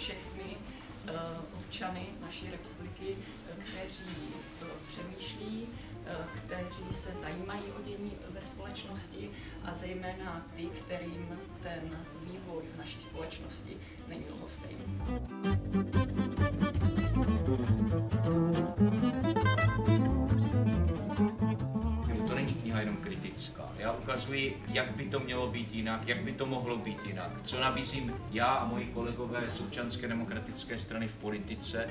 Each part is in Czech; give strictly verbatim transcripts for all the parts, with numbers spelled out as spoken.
všechny občany naší republiky, kteří přemýšlí, kteří se zajímají o dění ve společnosti a zejména ty, kterým ten vývoj v naší společnosti není lhostejný. To není kniha jenom kritická. Já ukazuji, jak by to mělo být jinak, jak by to mohlo být jinak, co nabízím já a moji kolegové z Občanské demokratické strany v politice.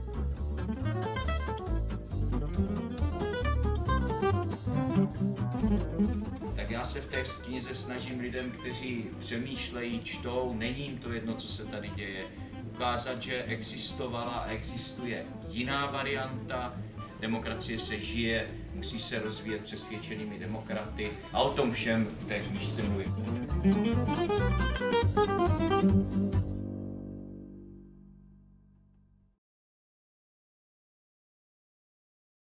Tak já se v té knize snažím lidem, kteří přemýšlejí, čtou, není jim to jedno, co se tady děje, ukázat, že existovala a existuje jiná varianta. Demokracie se žije, musí se rozvíjet přesvědčenými demokraty a o tom všem v té knížce mluvím.